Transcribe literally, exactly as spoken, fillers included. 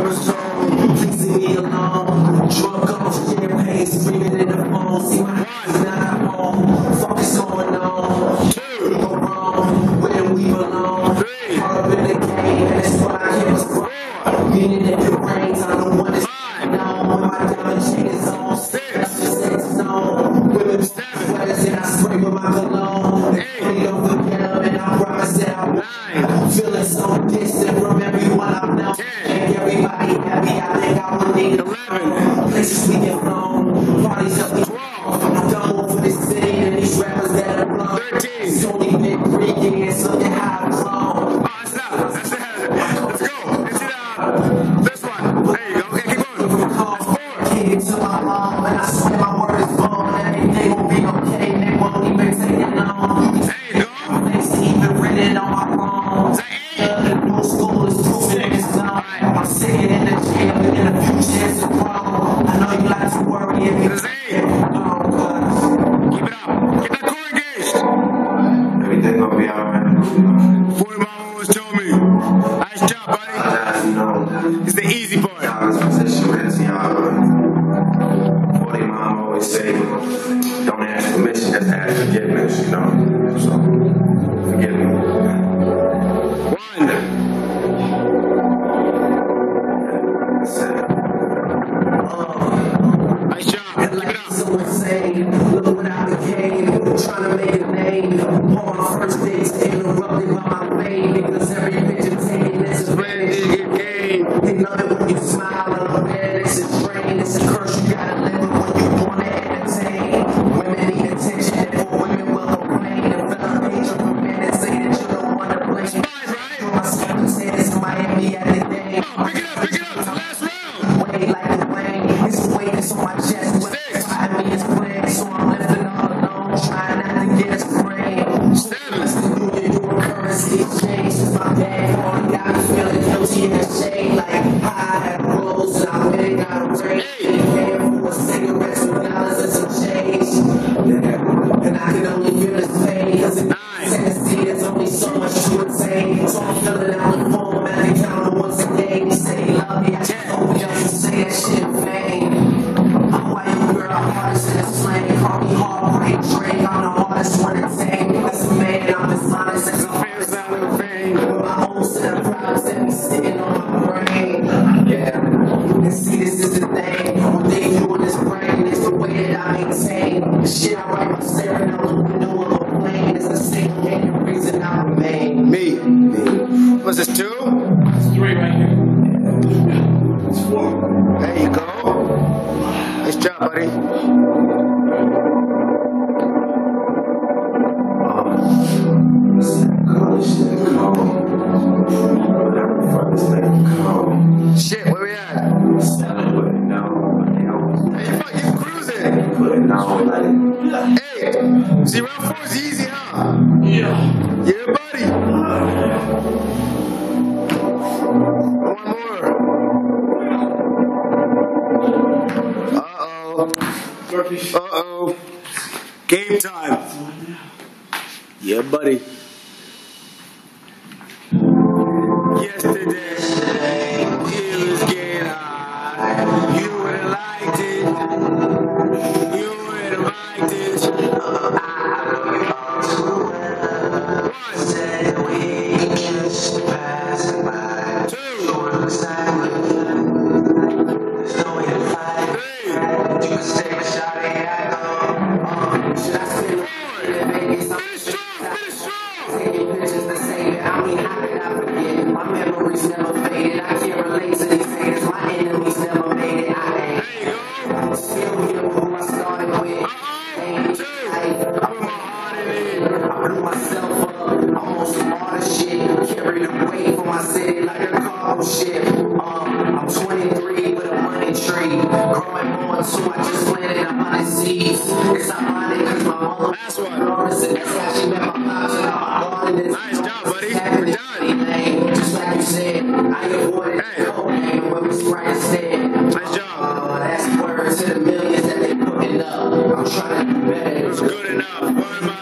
Please leave me alone. Drunk off champagne, screaming in the phone. See my eyes not home. Fuck is going on. We go wrong when we belong. Caught up in the game, and that's why I keep us wrong. Meaning if it rains, I'm the one that's known. When my diamond chain is on, that's just set stone. Women sweaters and I spray with my cologne. They don't forget them, and I promise that I won't. Feeling so distant from everyone I've known. Everybody happy, I think I would need eleven places we get flown. Parties up the twelve. I'm done for this city and these rappers that are blown. thirteen. It's only been three years, look at how I've grown. Oh, that's enough. That's it. Let's go. It's it uh, this one. There you go. Okay, keep going. That's four. Came to my mom and I swear my word is born. Everything will be okay, they won't even take it long. There you go. Thanks to even written on my phone. The new school is proving it's not. I'm sitting in the jail in the future it's a problem. I know you like to worry if you say it. Keep it up. Keep that core engaged. Everything gonna be alright. Forty mama always told me. Nice job, buddy. Uh, you know, It's the easy part. y'all's position with y'all. Forty mom always say, don't ask permission, just ask forgiveness, you know. So, forgive me. One. Nice job. Keep it up. so insane. Look what I became. Trying to make a name. All my first dates interrupted by my fame. Because every picture taken is a Nigga game. They know that when you smile on the bed, it's a drain. It's a curse you gotta live with when you wanna entertain. Women need attention, therefore women will complain. And feel hatred from men and say that you don't wanna blame. Five, right? For my circumstances in Miami at the day. Oh, pick it up, pick it up. It's the last round. Way like the rain. It's a weight that's on my chest. Six. I mean, it's plague, so I'm lifting all alone, trying not to get a sprain. Seven. The union doing currency exchange. Since my bag on, got me feeling guilty in the shade. Like, I had rolls, and I went and got a ring. Came for cigarettes with dollars and some change. And I can only feel this pain. Cause in Tennessee, there's only so much to attain. So I'm filling out the form at the counter once again. Say, love me, I just hope y'all can say that shit in vain. I'm white girl, I'm hardest in the slang. Call me heartbreak Drake, I'm the hardest one to tame. As a man, I'm as honest as a Fans down in the fame. with my own set of problems that be sitting on my brain. Yeah. And see, this is the thing. What they do in this brain is the way that I maintain. The shit I write, I'm staring out the window of a plane. It's the same thing, the reason I remain. Me. Me. Was this two? It's three right here. It's four. There you go. Nice job, buddy. Shit, where we at? Hey, fuck, you cruising. Hey, see, round four is easy, huh? Yeah. Yeah, buddy. One more. Uh-oh. Turkish. Uh-oh. Game time. Yeah, buddy. Yesterday, it was getting high. You would have liked it. You would have liked it. One. Two. Three. Finish strong, finish strong. Taking pictures to save it. I mean, how could I forget? My memories never faded. I can't relate to these haters. My enemies never made it. I ain't. There you go. Still here who I started with. Uh-oh. Two. I put my heart in it. I blew myself up. Almost some modern shit. Carried the weight for my city like a cargo ship. Um, I'm twenty-three with a money tree. Growing more too. I just planted a hundred seeds. It's ironic because my mother Last one. that's how she met my pops and all my garden. Nice job, buddy. We're done. Just like you said, I avoided Hey. cocaine when we sprite instead. Nice job. Uh, that's word to the millions that they putting up. I'm trying to do better. It was good enough. One of my